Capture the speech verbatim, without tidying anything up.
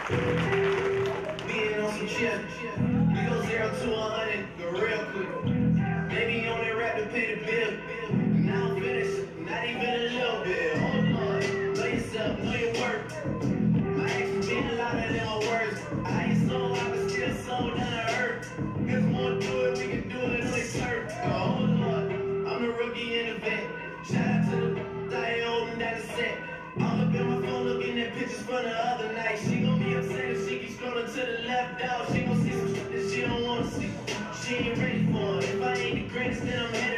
Being on some shit. We go zero to a hundred, go real quick. Maybe on that rap to pay the bill. Now I'm finished, not even a little bit. Hold on, know yourself, know your worth. My actions being louder than my words. I ain't so I can still slow down to earth. Cause wanna do it, we can do it on this turf. Hold on, I'm the rookie in the vet. Shout out to the I ain't holding down the set. All up in my phone looking at pictures from the other night. She gon' be upset if she keeps scrolling to the left, dog. She gon' see some shit that she don't wanna see. She ain't ready for it. If I ain't the greatest, then I'm headed